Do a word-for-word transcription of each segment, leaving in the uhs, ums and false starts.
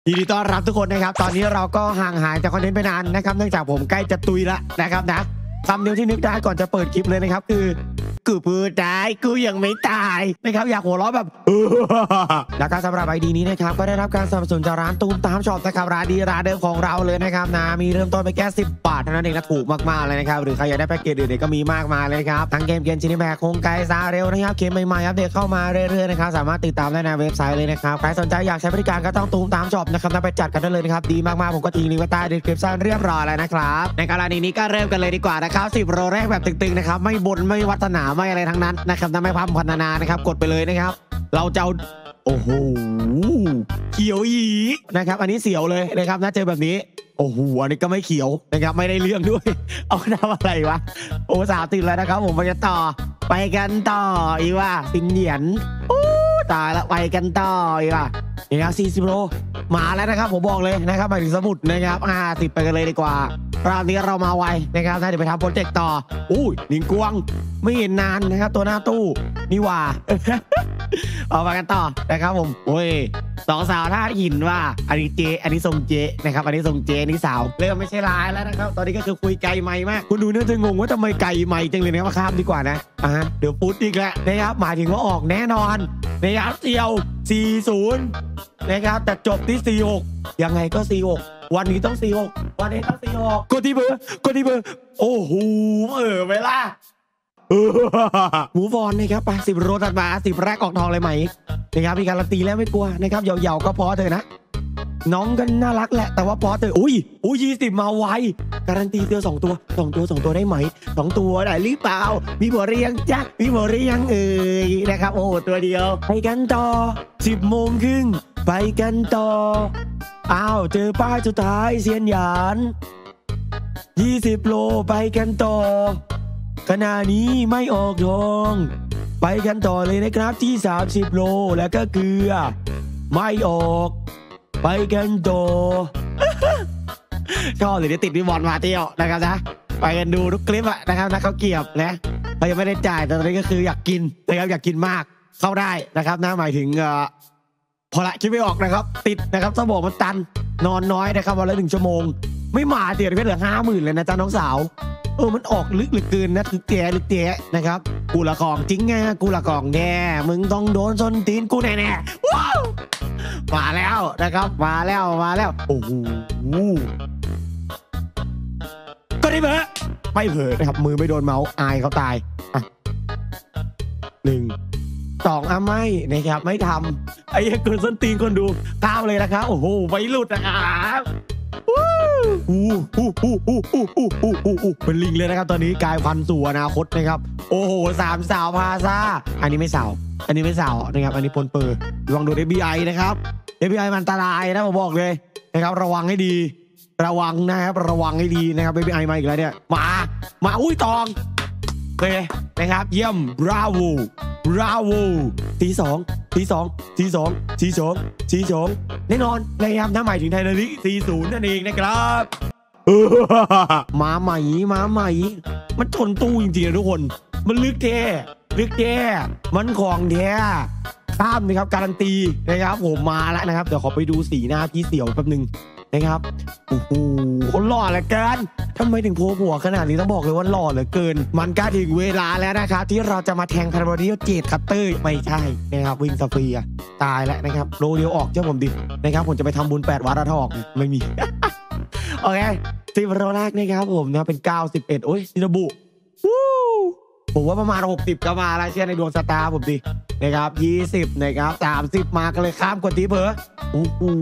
ยินดีต้อนรับทุกคนนะครับตอนนี้เราก็ห่างหายจากคอนเทนต์ไปนานนะครับเนื่องจากผมใกล้จะตุยละนะครับนะคำเดียวที่นึกได้ก่อนจะเปิดคลิปเลยนะครับคือกูพูดได้กูยังไม่ตายนะครับอยากหัวเราะแบบแล้วก็สำหรับไอดีนี้นะครับก็ได้รับการสนับสนุนจากร้านตูมตามช็อปนะครับร้านดีร้านเดิมของเราเลยนะครับนะมีเริ่มต้นไปแค่สิบบาทเท่านั้นเองนะถูกมากๆเลยนะครับหรือใครอยากได้แพ็กเกจอื่นก็มีมากมายเลยครับทั้งเกมเกมชินิแบกโครงไกซาเร็วนะครับเกมใหม่ๆอัปเดตเข้ามาเรื่อยๆนะครับสามารถติดตามได้ในเว็บไซต์เลยนะครับใครสนใจอยากใช้บริการก็ต้องตูมตามช็อปนะครับไปจัดกันได้เลยนะครับดีมากๆผมก็ทิ้งลิงก์ไว้ใต้ดีสคริปชั่นเรียบร้อยแล้วนะครับในกรณีนี้ก็เริ่มกันเลยดีกว่านะครับสิบโรแรกแบบตึงๆนะครับไม่บ่นไม่วัฒนาไม่อะไรทั้งนั้นนะครับไม่พัฒพัฒนานะครับกดไปเลยนะครับเราจะโอ้โหเขียวอีนะครับอันนี้เสียวเลยนะครับนะเจอแบบนี้โอ้โหอันนี้ก็ไม่เขียวนะครับไม่ได้เรื่องด้วยเอาทำอะไรวะโอ้สาวติดแล้วนะครับผมไปกันต่อไปกันต่ออีว่าสินเหยียนโอ้ตายละไปกันต่ออีว่านี่ครับสี่สิบโลมาแล้วนะครับผมบอกเลยนะครับหมายถึงสมุดนะครับห้าสิบไปกันเลยดีกว่ารอบนี้เรามาไวนะครับถ้าเดี๋ยวไปทำโปรเจกต์ต่ออุ้ยลิงกวงไม่เห็นนานนะครับตัวหน้าตู้นี่ว่าเอาไปกันต่อนะครับผมโอ้ยสองสาวท่าหินว่าอันนี้เจอันนี้ทรงเจนะครับอันนี้ทรงเจนี่สาวเริ่มไม่ใช่ร้ายแล้วนะครับตอนนี้ก็คือคุยไกลไม่มากคุณดูน่าจะงงว่าทำไมไกลไม่จังเลยนะครับข้ามดีกว่านะอ่าเดี๋ยวฟุตอีกแล้วนะครับหมายถึงว่าออกแน่นอนนะครับเตียวสี่สิบนะครับแต่จบที่สี่สิบหกยังไงก็สี่สิบหกวันนี้ต้องสี่สิบหกวันนี้ต้องสี่สิบหกกดที่เบอร์กดที่เบอร์โอ้โหเออเวลาหมูฟอนนะครับไปสิบโรตัดมาสิบแรกออกทองเลยไหมนะครับมีการันตีแล้วไม่กลัวนะครับเหยาๆก็พอเถอะนะน้องก็น่ารักแหละแต่ว่าพอเถอะอุ้ยอุ้ยยี่สิบมาไวการันตีเตือสองตัวสองตัวสองตัวได้ไหมสองตัวได้หรือเปล่ามีหัวเรียงจ้ะมีหัวเรียงเอ่ยนะครับโอ้ตัวเดียวไปกันต่อสิบโมงครึ่งไปกันต่ออ้าวเจอป้ายสุดท้ายเซียนหยานยี่สิบโลไปกันต่อขณะนี้ไม่ออกทองไปกันต่อเลยนะครับที่สามสิบโลแล้วก็เกลือไม่ออกไปกันต่อ ชอบเลยที่ติดวิวอนมาเที่ยวนะครับนะไปกันดูทุกคลิปอะนะครับนะเขาเกียบนะเขายังไม่ได้จ่ายแต่ตอนนี้ก็คืออยากกินนะครับอยากกินมากเข้าได้นะครับนะหมายถึงเอ่อพอละคิดไม่ออกนะครับติดนะครับสมองมันตันนอนน้อยนะครับวันละหนึ่งชั่วโมงไม่มาเดี๋ยวเพื่อนเหลือห้าหมื่นเลยนะจ๊ะน้องสาวเออมันออกลึกเหลือเกินนะคือแกลึกแกนะครับกูละกองจริงไงกูละกองแน่มึงต้องโดนส้นตีนกูแน่แน่ว้าวมาแล้วนะครับมาแล้วมาแล้วโอ้โหก็ได้เบอร์ไม่เผลอนะครับมือไม่โดนเมาส์อายเขาตายอ่ะหนึ่งสองอ่ะไม่นะครับไม่ทำไอ้เกินส้นตีนคนดูตามเลยนะครับโอ้โหไม่หลุดนะครับอู้อู้อู้อู้อู้อู้อู้อู้อู้เป็นลิงเลยนะครับตอนนี้กลายพันธุ์สู่อนาคตนะครับโอ้โหสามสาวพาซาอันนี้ไม่สาวอันนี้ไม่สาวนะครับอันนี้ปนเปื้อลองดู เอฟ บี ไอ นะครับ เอฟ บี ไอ มันอันตรายนะผมบอกเลยนะครับระวังให้ดีระวังนะครับระวังให้ดีนะครับ เอฟ บี ไอ มาอีกแล้วเนี่ยมามาอุ้ยตองโอเคนะครับเยี่ยมบราโวบราโวทีสองทีสองทีสองทีสองทีสองแน่นอนนะครับถ้าหมายถึงไทยนาฬิกาสี่สิบนั่นเองนะครับมาใหม่มาใหม่มันชนตู้จริงๆทุกคนมันลึกแท้ลึกแท้มันของแท้ข้ามนะครับการันตีนะครับผมมาแล้วนะครับเดี๋ยวขอไปดูสีหน้าพี่เสี่ยวแป๊บนึงนะครับโอ้โหคนหล่อเหลือเกินทำไมถึงโผล่หัวขนาดนี้ต้องบอกเลยว่าหล่อเหลือเกินมันก็ถึงเวลาแล้วนะครับที่เราจะมาแทงคาร์บอนดิโอเจตคัตเตอร์ไม่ใช่นะครับวิ่งสเฟียตายแล้วนะครับโลเดียวออกเจ้าผมดินะครับผมจะไปทำบุญแปดวัดทอกไม่มี โอเคสิบโลแรกนะครับผมนะเป็นเก้าสิบเอ็ดโอ้ยซินาบุผมว่าประมาณหกสิบก็มาแล้วเชื่อในดวงสตาร์ผมดินะครับยี่สิบนะครับสามสิบมากันเลยข้ามกดทีเผลอโอ้โห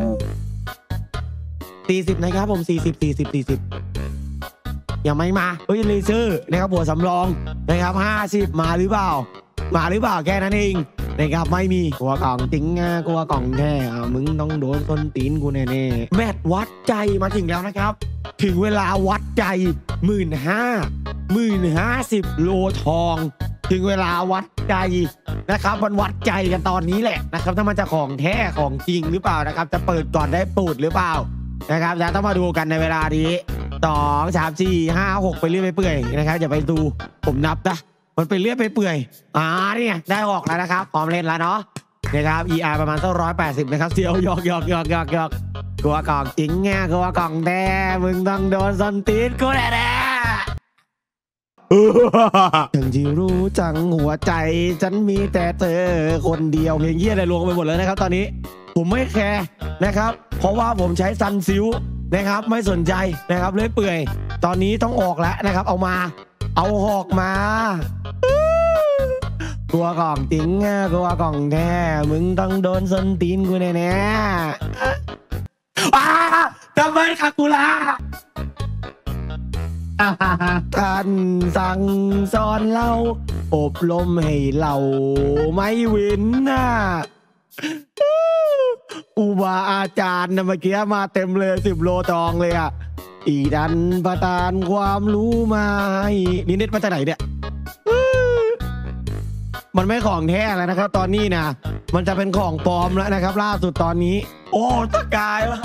สี่สิบนะครับผมสี่สิบสี่สิบสี่สิบยังไม่มาเฮ้ยเลเซอร์นะครับหัวสำรองนะครับห้าสิบมาหรือเปล่ามาหรือเปล่าแค่นั้นเองนะครับไม่มีกลัวกล่องจริงอ่ะกลัวกล่องแท้มึงต้องโดนส้นตีนกูแน่ๆแมตช์วัดใจมาถึงแล้วนะครับถึงเวลาวัดใจหมื่นห้าหมื่นห้าสิบโลทองถึงเวลาวัดใจนะครับมันวัดใจกันตอนนี้แหละนะครับถ้ามันจะของแท้ของจริงหรือเปล่านะครับจะเปิดก่อนได้ปูดหรือเปล่านะครับแล้วต้องมาดูกันในเวลานี้สองสามสี่ห้าหกไปเรื่อยไปเปื่อยนะครับอย่าไปดูผมนับนะมันไปเรื่อยไปเปื่อยอ่านี่ได้ออกแล้วนะครับพร้อมเล่นแล้วเนาะนะครับ อี อาร์ ประมาณสักร้อยแปดสิบนะครับเซียวหยอกหยอกหยอกหยอกหยอกกลัวกล่องจริงไงกลัวกล่องแท้มึงต้องโดนส้นตีนกูแน่ๆถึงที่รู้จังหัวใจฉันมีแต่เธอคนเดียวเพลงเยี่ยอะไรลวงไปหมดเลยนะครับตอนนี้ผมไม่แคร์นะครับเพราะว่าผมใช้ซันซิลนะครับไม่สนใจนะครับเลยเปื่อยตอนนี้ต้องออกแล้วนะครับเอามาเอาออกมากลัวกล่องจริงอ่ะกลัวกล่องแท้มึงต้องโดนส้นตีนกูแน่ๆอ้าทำไมคากูล่ะท่านสั่งสอนเราอบรมให้เราไม่เว้นนะอุบาอาจารย์นะเมื่อกี้มาเต็มเลยสิบโลตองเลยอ่ะอีดันประทานความรู้มาให้นี่เน็ตมาจากไหนเนี่ยมันไม่ของแท้แล้วนะครับตอนนี้นะมันจะเป็นของปลอมแล้วนะครับล่าสุดตอนนี้โอ้ตะกายวะ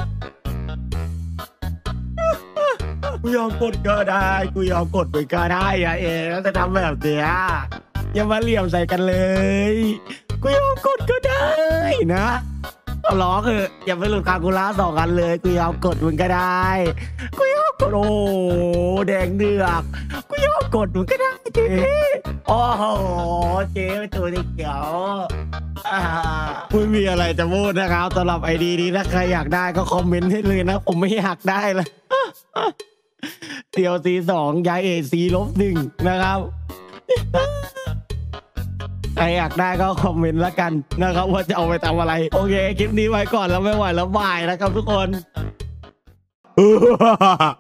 กูยอมกดก็ได้กูยอมกดไปก็ได้อะเองแล้วจะทำแบบเนี้ยอย่ามาเหลี่ยมใส่กันเลยกูยอมกดก็ได้นะเอาล้อคืออย่าไปหลุดคากูล่าสองกันเลยกูยอมกดมึงก็ได้กูยอมกดโอ้แดงเดือกกูยอมกดมึงก็ได้เจ๊โอ้โหเจ๊เป็นตัวที่เขียวไม่มีอะไรจะพูดนะครับสำหรับไอดีนี้ถ้าใครอยากได้ก็คอมเมนต์ให้เลยนะผมไม่อยากได้เลยเตียวซีสองย้ายเอซีลบหนึ่งนะครับใครอยากได้ก็คอมเมนต์ละกันนะครับว่าจะเอาไปทำอะไรโอเคคลิปนี้ไว้ก่อนแล้วไม่ไหวแล้วบายนะครับทุกคน